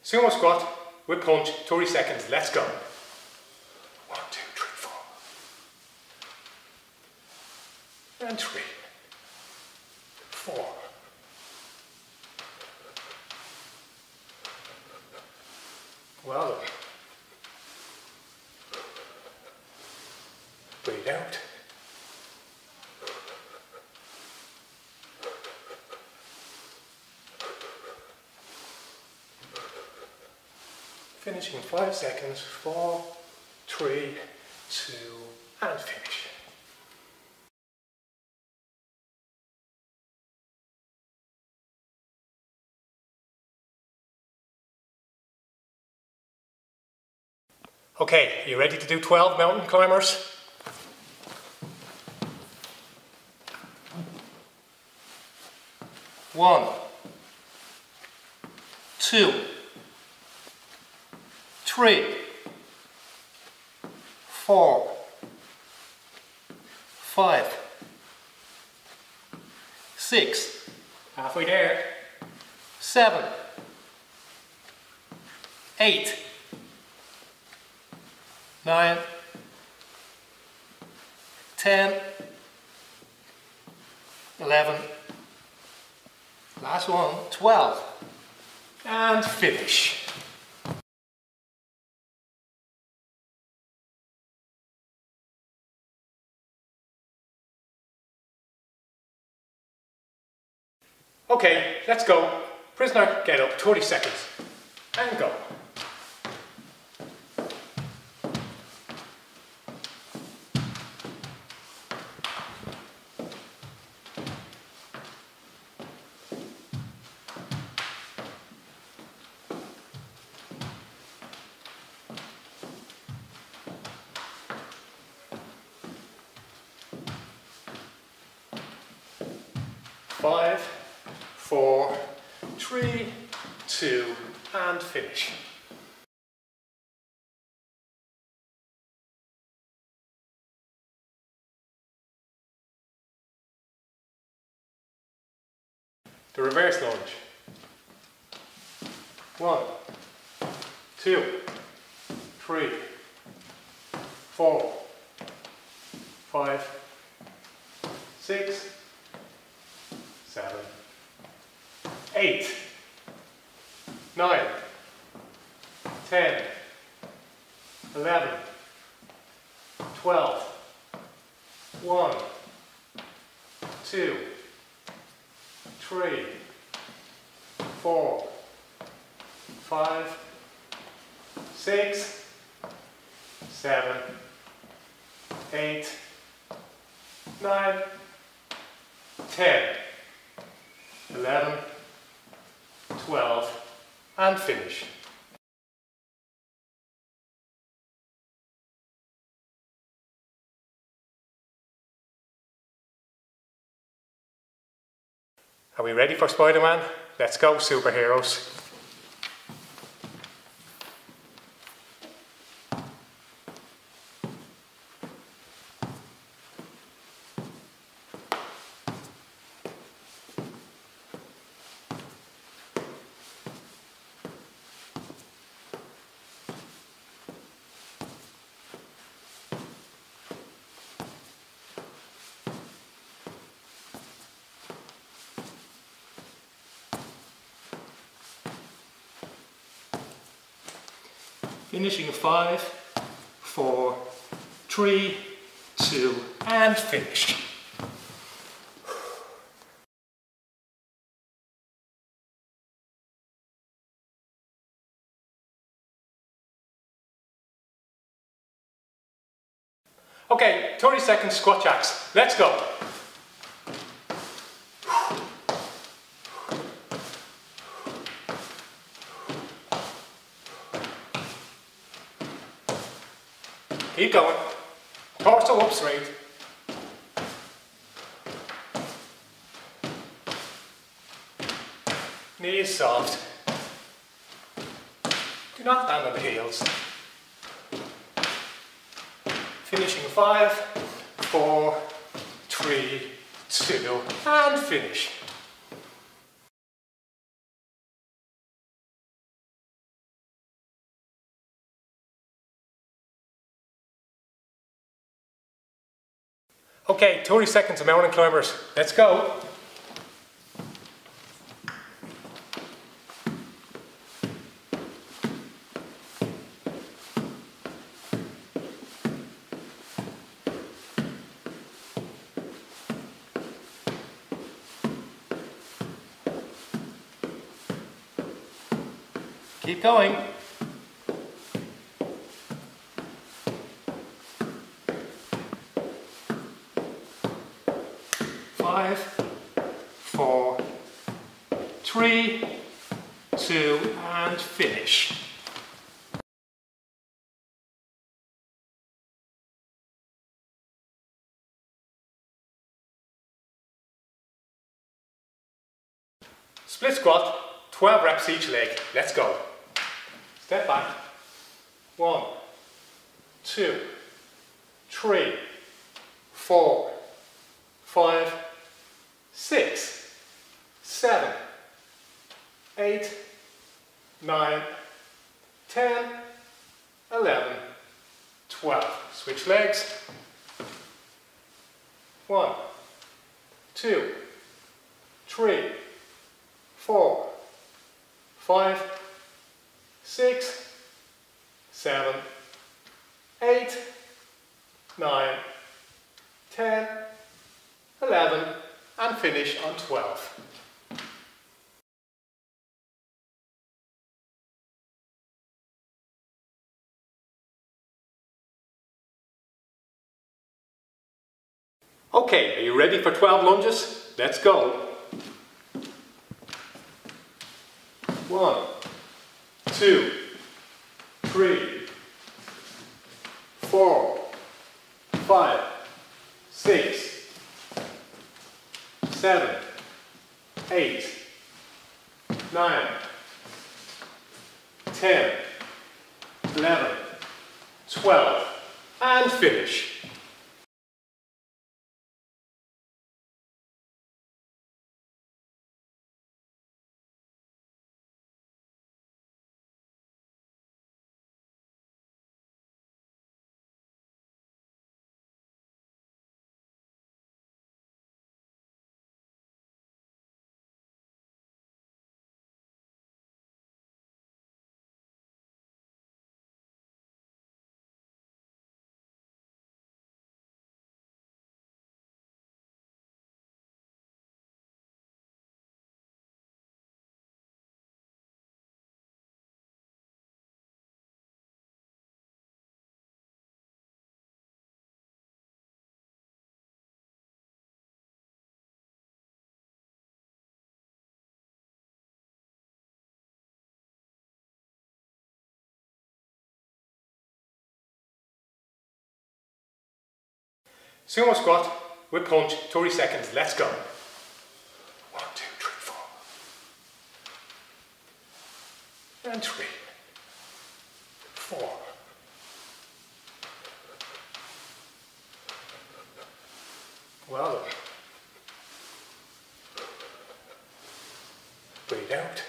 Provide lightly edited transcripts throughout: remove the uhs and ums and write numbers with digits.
Sumo squat with punch, 30 seconds, let's go. 1, 2, 3, 4. And 3, 4. Well done. Breathe out. Finishing in 5 seconds. 4, 3, 2, and finish. Okay, you ready to do 12 mountain climbers? One, 2, 3, 4, 5, 6, halfway there, 7, 8, 9, 10, 11, last one, 12, and finish. Okay, let's go. Prisoner, get up, 30 seconds, and go. Five, 4, 3, 2, and finish. The reverse lunge. 1, 2, 3, 4, 5, 6, 7, 8, 9, 10, 11, 12, 1, 2, 3, 4, 5, 6, 7, 8, 9, 10, 11, 12, and finish. Are we ready for Spider-Man? Let's go, superheroes. Finishing 5, 4, 3, 2, and finish. Okay, 30 seconds squat jacks. Let's go. Keep going. Torso up straight. Knees soft. Do not land on the heels. Finishing 5, 4, 3, 2, and finish. Okay, 30 seconds of mountain climbers. Let's go. Keep going. Five, 4, 3, 2, and finish. Split squat, 12 reps each leg. Let's go. Step back. 1, 2, 3, 4, 5, 6, 7, 8, 9, 10, 11, 12. Switch legs. 1, 2, 3, 4, 5, 6, 7, 8, 9, 10, 11, and finish on 12. Okay, are you ready for 12 lunges? Let's go. 1, 2, 3, 4, 5, 6, 7, 8, 9, 10, 11, 12, and finish. Sumo squat with punch, 30 seconds, let's go. 1, 2, 3, 4. And 3, 4. Well done. Breathe out.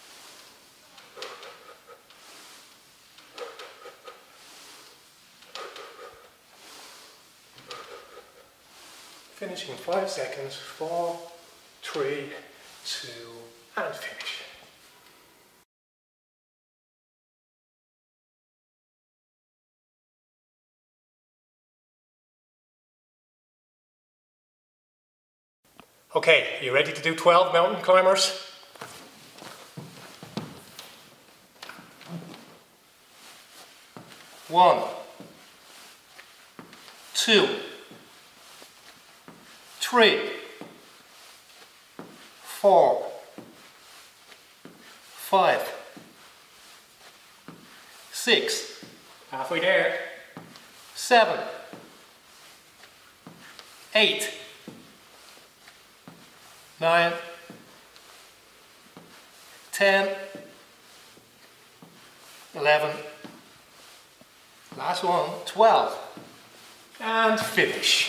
Finishing 5 seconds, 4, 3, 2, and finish. Okay, are you ready to do 12 mountain climbers? One, 2, 3, 4, 5, 6, halfway there, 7, 8, 9, 10, 11, last one, 12, and finish.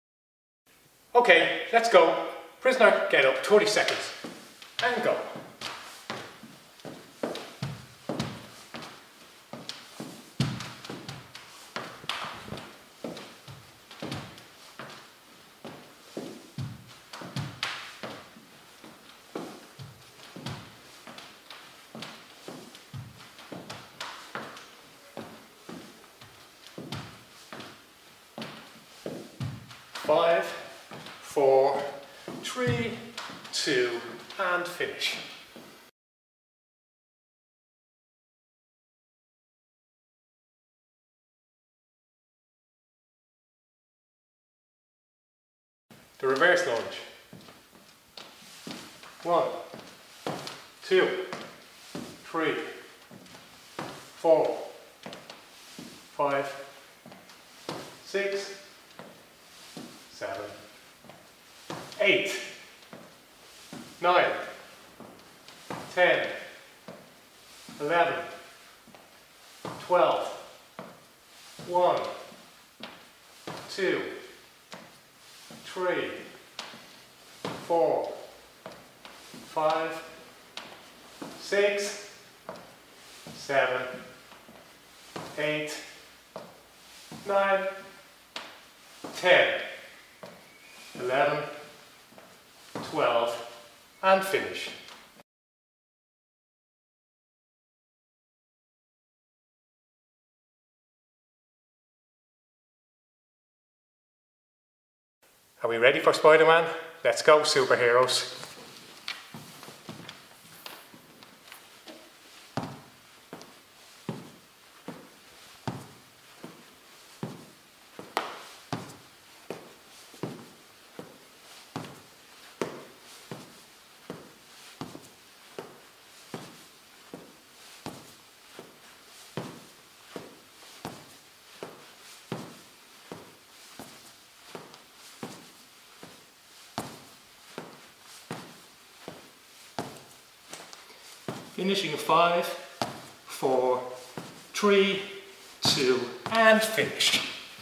Okay, let's go. Prisoner, get up, 30 seconds, and go. 5, 4, 3, 2, and finish. The reverse lunge. 1, 2, 3, 4, 5, 6, 7, 8, 9, 10, 11, 12, 1, 2, 3, 4, 5, 6, 7, 8, 9, 10, 11, 12, and finish. Are we ready for Spider-Man? Let's go, superheroes. Finishing 5, 4, 3, 2, and finish.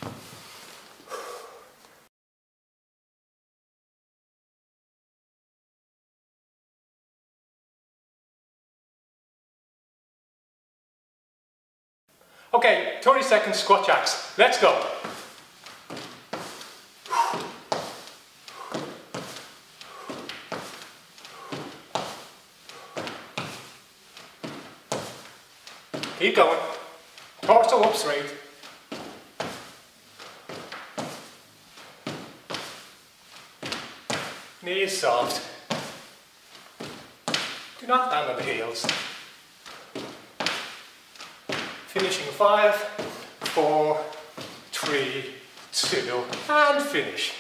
Okay, 30 seconds squat jacks. Let's go. Keep going. Torso up straight. Knees soft. Do not land on the heels. Finishing 5, 4, 3, 2, and finish.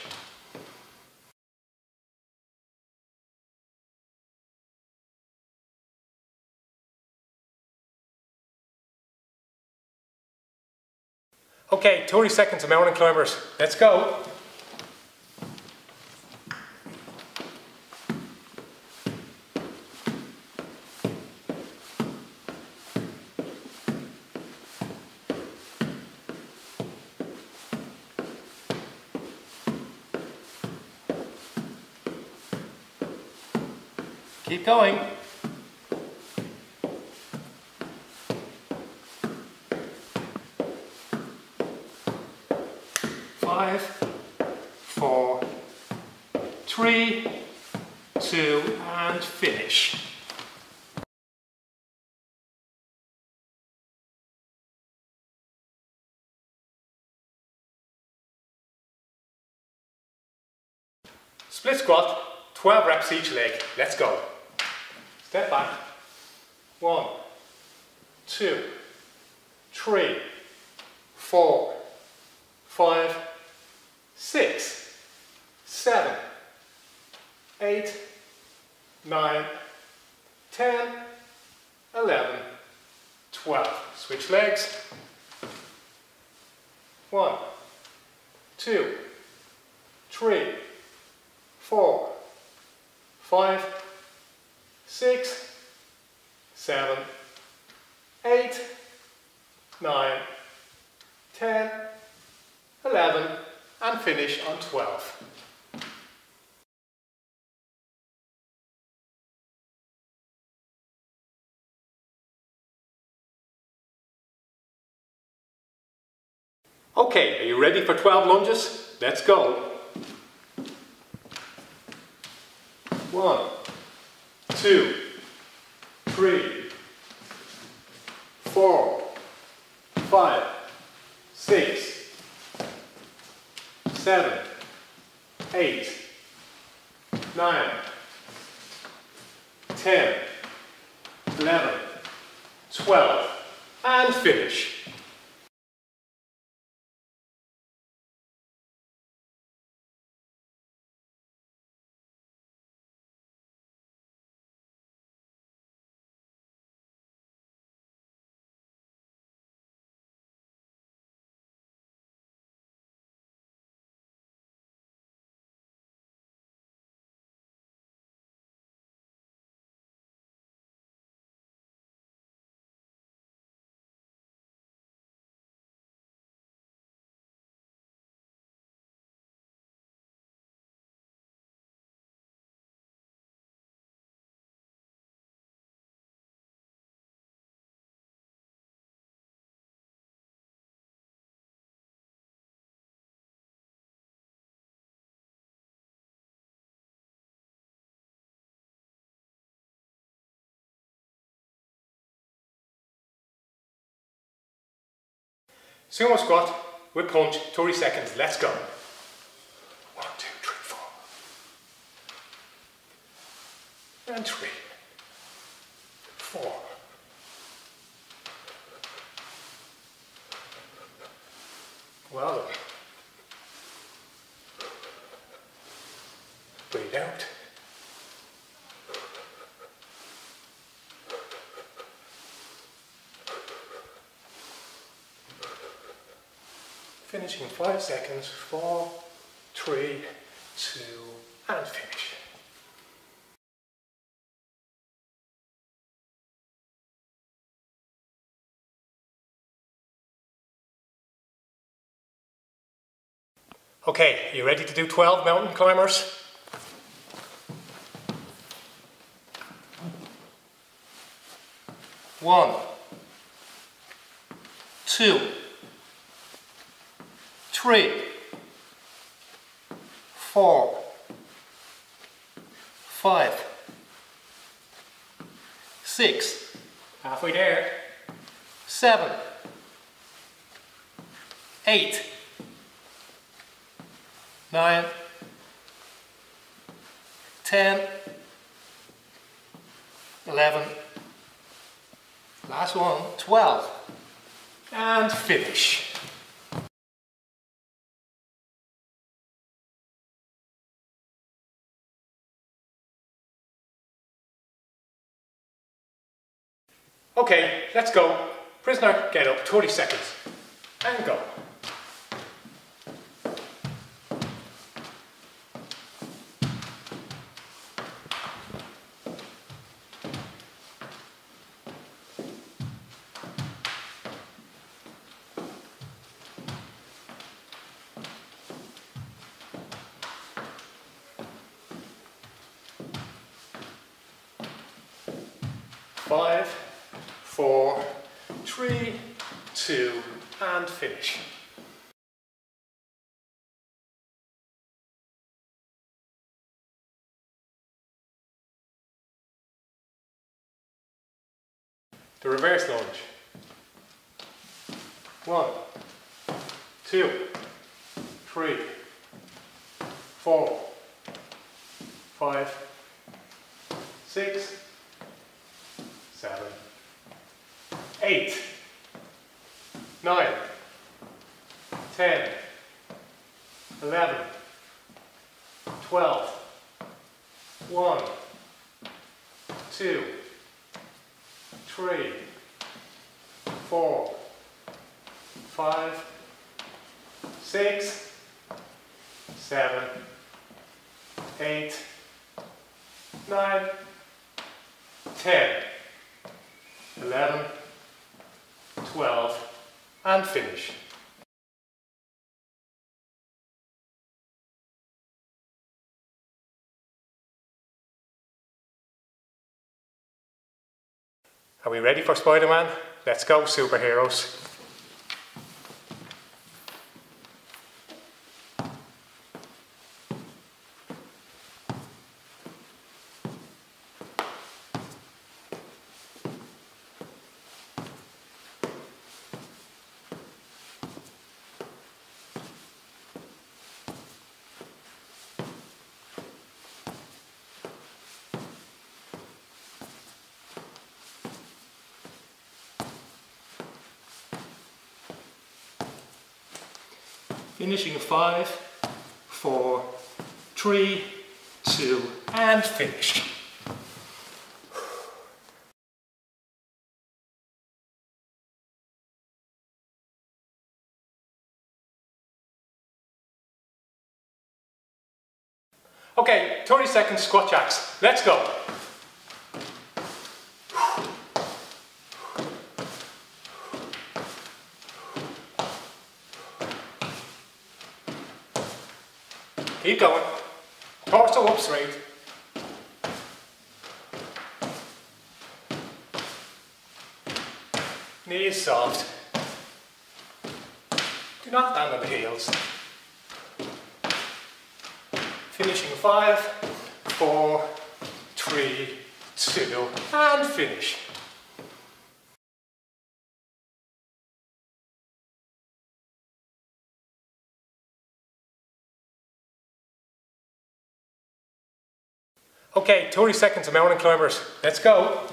Okay, 30 seconds of mountain climbers. Let's go. Keep going. 5, 4, 3, 2, and finish. Split squat, 12 reps each leg. Let's go. Step back. 1, 2, 3, 4, 5, 6, 7, 8, 9, 10, 11, 12. Switch legs. 1, 2, 3, 4, 5, 6, 7, 8, 9, 10, 11, and finish on 12. Okay, are you ready for 12 lunges? Let's go. 1, 2, 3, 4, 5, 6, 7, 10, 11, 12, and finish. Sumo squat with punch, 30 seconds, let's go. 1, 2, 3, 4. And 3, 4. Well done. Breathe out. Finishing 5 seconds, 4, 3, 2, and finish. Okay, you ready to do 12 mountain climbers? One, 2, 3, 4, 5, 6, halfway there, 7, 8, 9, 10, 11, last one, 12, and finish. Okay, let's go. Prisoner, get up, 30 seconds, and go. Five, 4, 3, 2, and finish. The reverse lunge. 1, 2, 3, 4, 5, 6, 7, 8, 9, 10, 11, 12, 1, 2, 3, 4, 5, 6, 7, 8, 9, 10, 11, 12, and finish. Are we ready for Spider-Man? Let's go, superheroes. Finishing 5, 4, 3, 2, and finish. Okay, 30 seconds squat jacks. Let's go. Keep going. Torso up straight. Knees soft. Do not land on the heels. Finishing 5, 4, 3, 2, and finish. Okay, 30 seconds of mountain climbers. Let's go.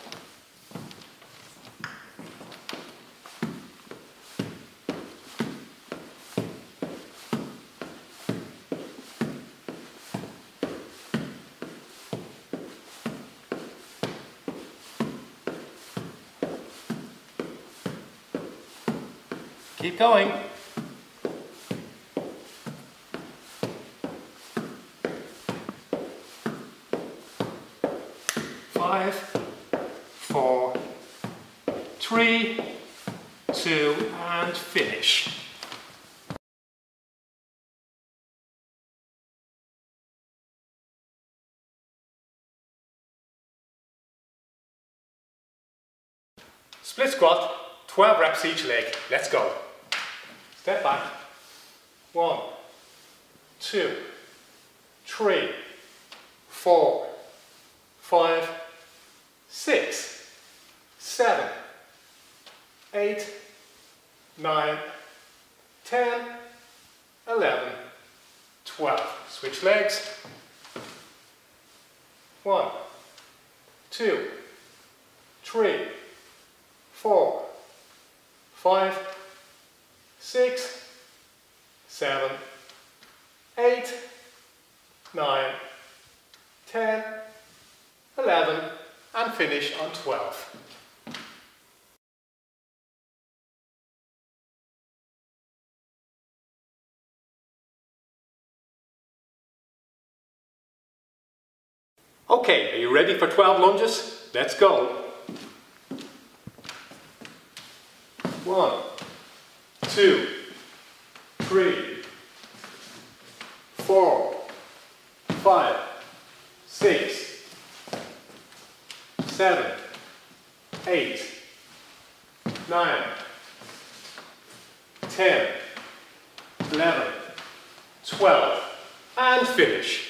Keep going. Five, 4, 3, 2, and finish. Split squat, 12 reps each leg. Let's go. Step back. 1, 2, 3, 4, 5, 6, 7, 8, 9, 10, 11, 12. Switch legs. 1, 2, 3, 4, 5, 6, 7, 8, 9, 10, 11, and finish on 12. Okay, are you ready for 12 lunges? Let's go. 1, 2, 3, 4, 5, 6, 7, 8, 9, 10, 11, 12, and finish.